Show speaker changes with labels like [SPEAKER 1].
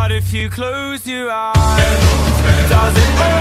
[SPEAKER 1] But if you close your eyes, does it